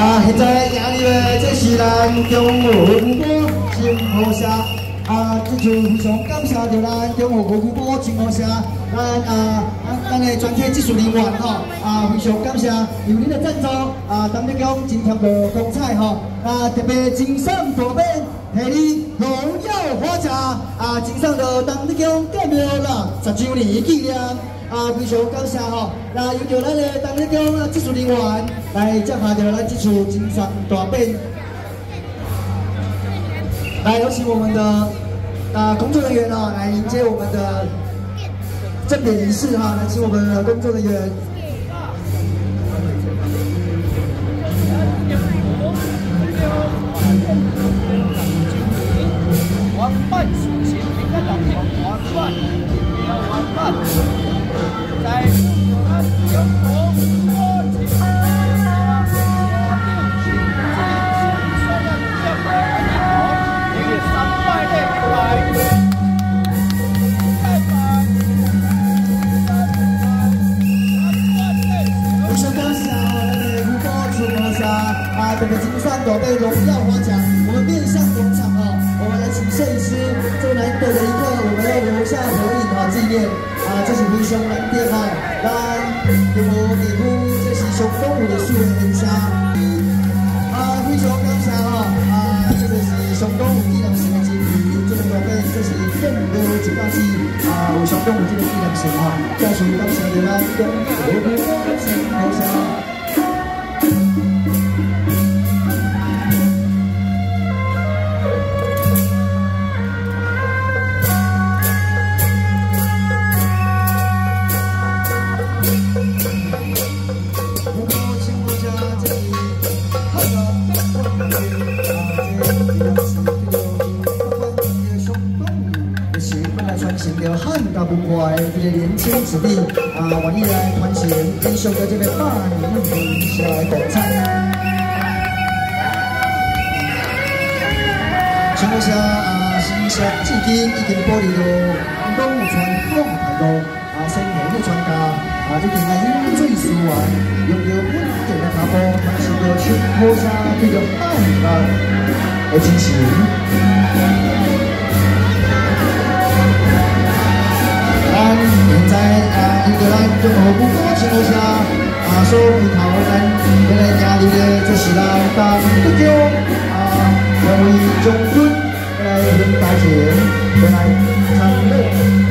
现在赢入的这是咱中和古堡金河社这就非常感谢着咱中和古堡金河社，咱的全体技术人员吼非常感谢由您的赞助陈德强真贴到光彩吼特别精赏大本系你荣耀花茶精赏到陈德强建庙60周年纪念。非常感谢吼，那由着咱的陈德强技术人员来接下着咱这处精赏大本，来有请我们的工作人员来迎接我们的正典仪式来请我们的工作人员。完办事情，平安乐业完办，完办。在中国这个金山宝贝荣耀花奖，我们面向广场我们来请摄影师，这难得的一刻，我们要留下合影纪念这是非常难得咱中国地区这是上东有历史的现象非常感谢这个是上东有纪念性的金鱼，这个宝贝这是更多一百次有上东有这个纪念性再次感谢咱中国金河社。汉家文化的这个年轻子弟愿意来传承继续的这个百年文化的光彩。请问下新社至今已经保留着广东有传统态度先贤的传家这件因最思源，用着稳健的脚步，传承着新河社这个汉家的精神。现在由着咱中和古堡金河社所依靠咱要来赢入的，这是咱陈德强两位将军来领大前来参与。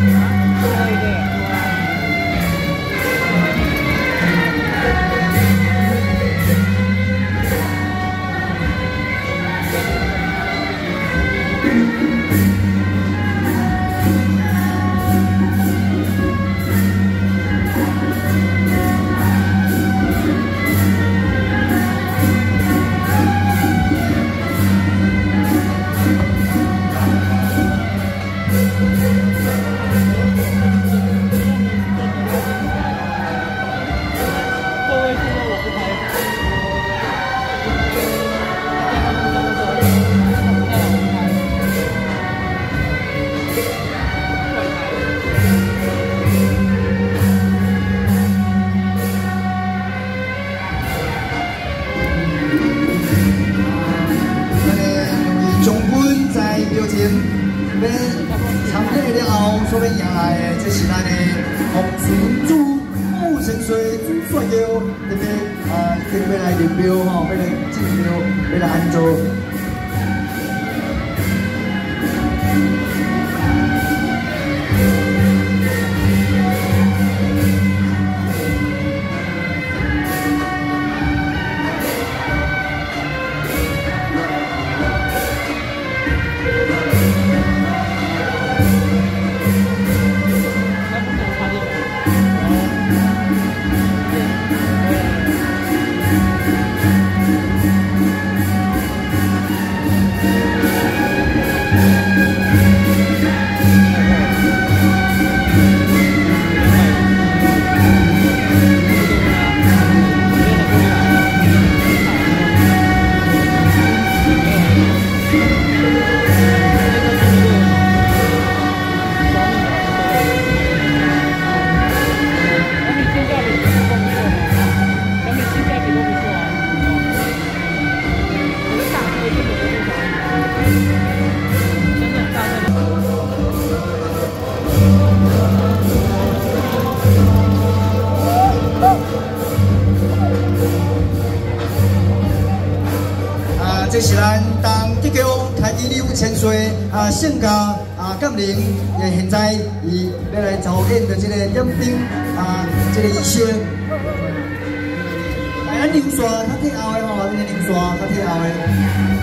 所要赢来的，这是咱的红唇珠、木神水、朱帅桥，特别一定要来入庙要来进庙，要来安坐。 这是咱东铁桥开基溜千岁圣家感灵，现在伊要来操演的这个点灯这个仪式。来，咱流沙较贴后的吼，这个流沙较贴后的。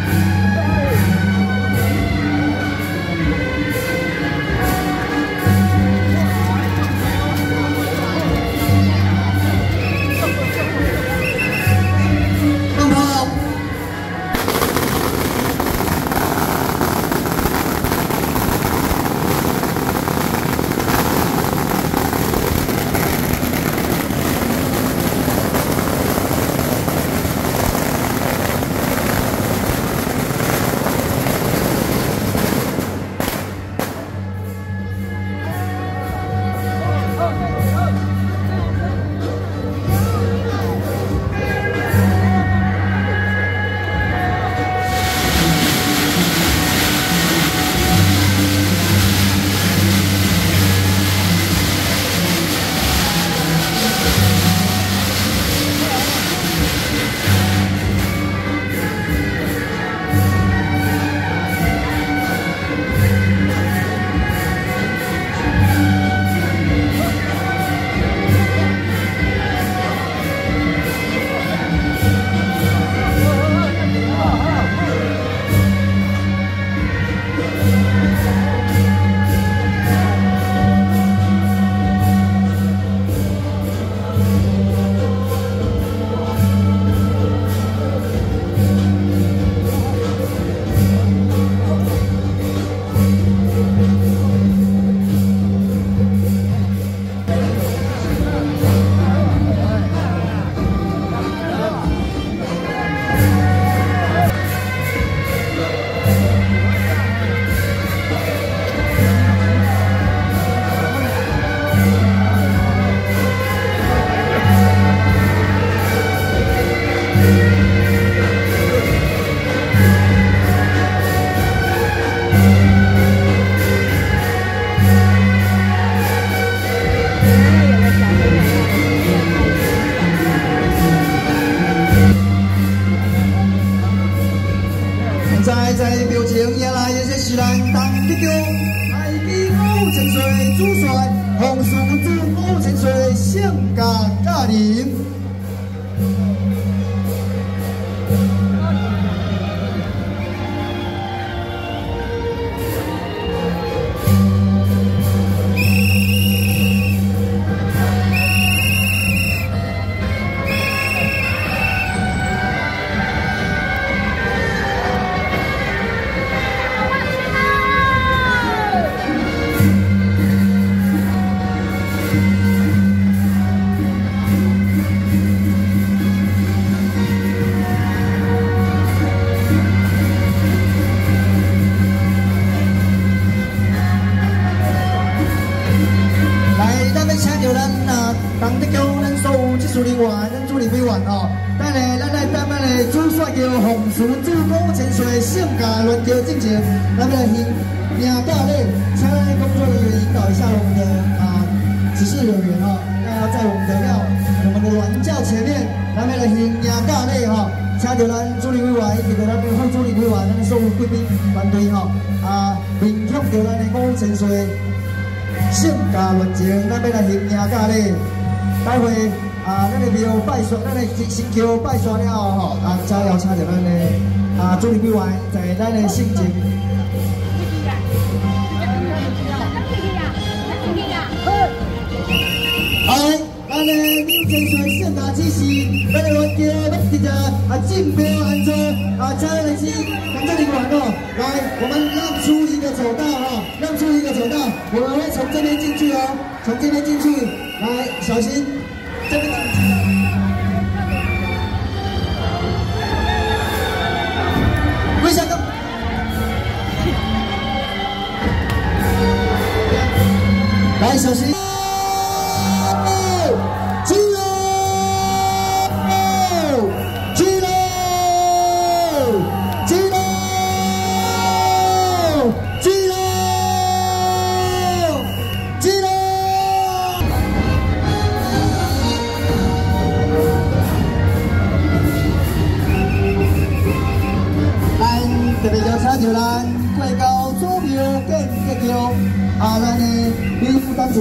在表情迎来的是咱东铁桥海基5千岁主帅洪叔祖5千岁圣驾驾临。 东铁桥咱所有技术人员、咱主任委员吼，等下咱来担咱的主帅叫洪叔祖5千岁圣驾銮桥进前，咱们来行迎驾礼，请工作人员引导一下我们的指示人员哈，要在我们的銮轿前面，咱们来行迎驾礼哈，请着咱主任委员以及着咱的副主任委员，咱所有贵宾团队吼面向着咱的5千岁圣驾銮桥，咱要来行迎驾礼。 待会咱的庙拜刷，咱的神桥拜刷了后吼，才邀请着咱的主任委员在咱的圣前。好，咱的5千岁圣驾指示，咱的銮桥要直接进庙安坐请咱的工作人员哦，来，我们让出一个走道哈，让出一个走道，我们会从这边进去哦，从这边进去。 来，小心，这边进去。跪下，来，小心。 着咱过到祖庙建结桥，咱的李负担。